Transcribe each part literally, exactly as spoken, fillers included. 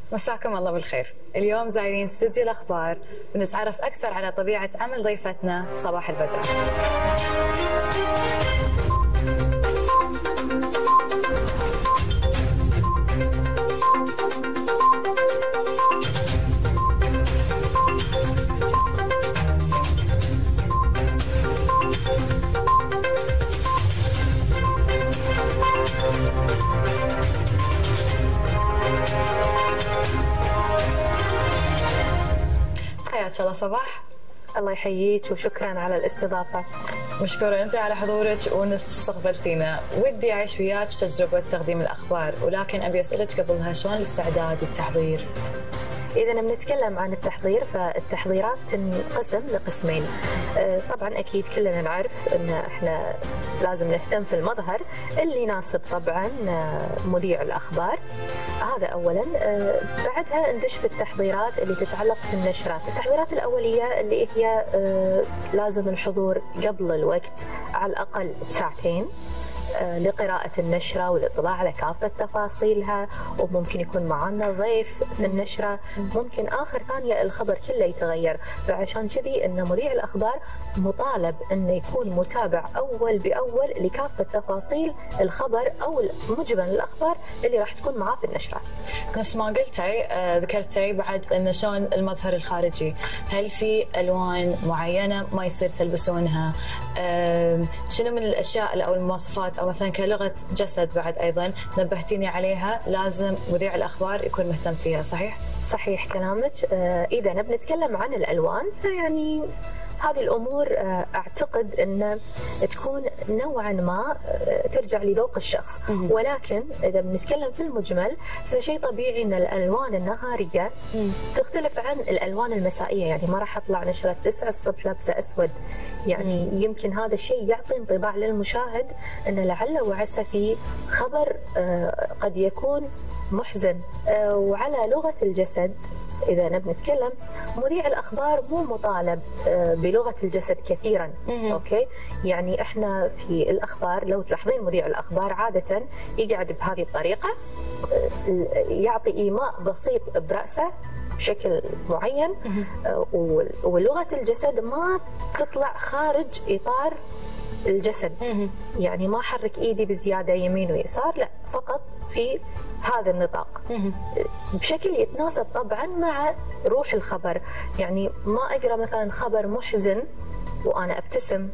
مساكم الله بالخير. اليوم زايرين استوديو الأخبار بنتعرف أكثر على طبيعة عمل ضيفتنا صباح البدر. حياك الله صباح. الله يحييك وشكرا على الاستضافة. مشكورة أنت على حضورك وأنك استقبلتينا. ودي أعيش وياك تجربة تقديم الأخبار، ولكن أبي أسألك قبلها شلون الاستعداد والتحضير؟ إذا بنتكلم عن التحضير فالتحضيرات تنقسم لقسمين. طبعا أكيد كلنا نعرف أن احنا لازم نهتم في المظهر اللي يناسب طبعا مذيع الأخبار، هذا أولا. بعدها ندش في التحضيرات اللي تتعلق بالنشرات. التحضيرات الأولية اللي هي لازم الحضور قبل الوقت على الأقل بساعتين لقراءة النشرة والاطلاع على كافة تفاصيلها، وممكن يكون معنا ضيف في النشرة، ممكن آخر ثانية الخبر كله يتغير. فعشان كذي أن مذيع الأخبار مطالب أنه يكون متابع أول بأول لكافة تفاصيل الخبر أو مجمل الأخبار اللي راح تكون معاه في النشرة. نفس ما قلتي آه، ذكرتي بعد أن شلون المظهر الخارجي، هل في ألوان معينة ما يصير تلبسونها؟ آه، شنو من الأشياء أو المواصفات أو مثلا كلغة جسد بعد أيضا نبهتيني عليها لازم مذيع الأخبار يكون مهتم فيها، صحيح؟ صحيح كلامك. إذا نبنتكلم عن الألوان فيعني هذه الأمور أعتقد أن تكون نوعا ما ترجع لذوق الشخص، ولكن إذا بنتكلم في المجمل فشيء طبيعي أن الألوان النهارية تختلف عن الألوان المسائية. يعني ما راح أطلع نشرة تسعة الصبح لابسة أسود، يعني يمكن هذا الشيء يعطي انطباع للمشاهد أن لعل وعسى في خبر قد يكون محزن. وعلى لغة الجسد إذا نبي نتكلم، مذيع الأخبار مو مطالب بلغة الجسد كثيرا. أوكي، يعني إحنا في الأخبار لو تلاحظين مذيع الأخبار عادة يقعد بهذه الطريقة، يعطي إيماء بسيط برأسه بشكل معين، ولغة الجسد ما تطلع خارج إطار الجسد. يعني ما حرك إيدي بزيادة يمين ويسار، لا، فقط في هذا النطاق بشكل يتناسب طبعا مع روح الخبر. يعني ما أقرأ مثلا خبر محزن وأنا أبتسم،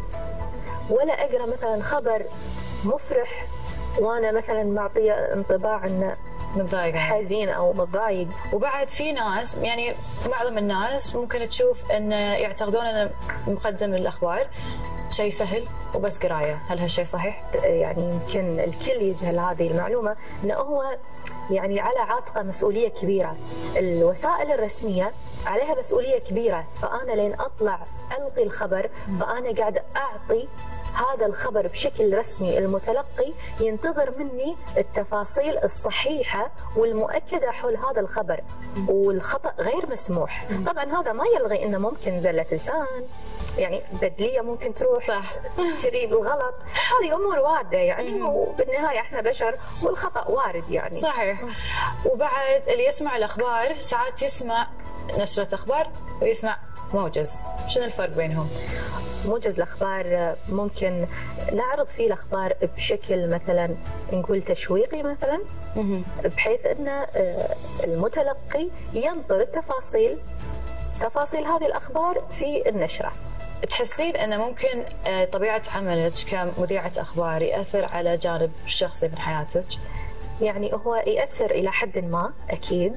ولا أقرأ مثلا خبر مفرح وأنا مثلا معطية انطباع أنه متضايق حزين أو متضايق. وبعد في ناس، يعني معظم الناس ممكن تشوف أن يعتقدون أن مقدم الأخبار شيء سهل وبس قرايه، هل هالشيء صحيح؟ يعني يمكن الكل يجهل هذه المعلومه، انه هو يعني على عاتقه مسؤوليه كبيره. الوسائل الرسميه عليها مسؤوليه كبيره، فانا لين اطلع القي الخبر فانا قاعده اعطي هذا الخبر بشكل رسمي. المتلقي ينتظر مني التفاصيل الصحيحة والمؤكدة حول هذا الخبر، والخطأ غير مسموح. طبعا هذا ما يلغي أنه ممكن زلة لسان، يعني بدلية ممكن تروح صح كذي بالغلط، هذه أمور واردة يعني، وبالنهاية احنا بشر والخطأ وارد يعني. صحيح. وبعد اللي يسمع الأخبار ساعات يسمع نشرة أخبار ويسمع موجز، شنو الفرق بينهم؟ موجز الأخبار ممكن نعرض فيه الأخبار بشكل مثلا نقول تشويقي مثلا، بحيث أن المتلقي ينطر التفاصيل تفاصيل هذه الأخبار في النشرة. تحسين أنه ممكن طبيعة عملك كمذيعة أخبار يأثر على جانب الشخصي من حياتك؟ يعني هو يأثر إلى حد ما أكيد،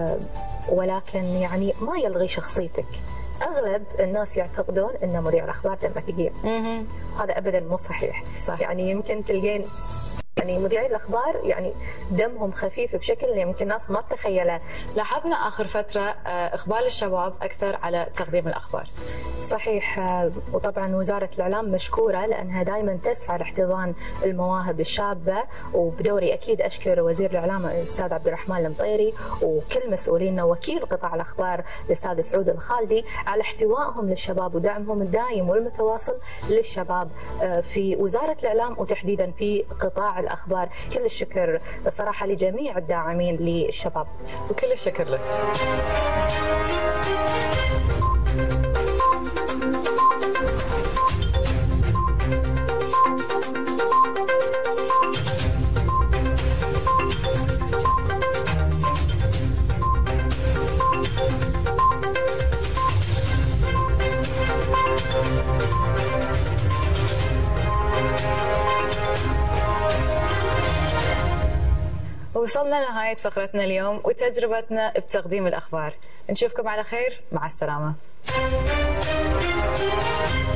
ولكن يعني ما يلغي شخصيتك. اغلب الناس يعتقدون ان مذيع الاخبار دمه ثقيل، هذا ابدا مو صحيح. صح. يعني يمكن تلقين يعني مذيعي الاخبار يعني دمهم خفيف بشكل يمكن الناس ما تتخيله. لاحظنا اخر فتره اقبال الشباب اكثر على تقديم الاخبار، صحيح. وطبعا وزارة الإعلام مشكورة لأنها دائما تسعى لاحتضان المواهب الشابة، وبدوري أكيد أشكر وزير الإعلام الأستاذ عبد الرحمن المطيري وكل مسؤولينا وكيل قطاع الأخبار الأستاذ سعود الخالدي على احتوائهم للشباب ودعمهم الدائم والمتواصل للشباب في وزارة الإعلام وتحديدا في قطاع الأخبار. كل الشكر الصراحة لجميع الداعمين للشباب. وكل الشكر لك. وصلنا لنهاية فقرتنا اليوم وتجربتنا بتقديم الأخبار. نشوفكم على خير، مع السلامة.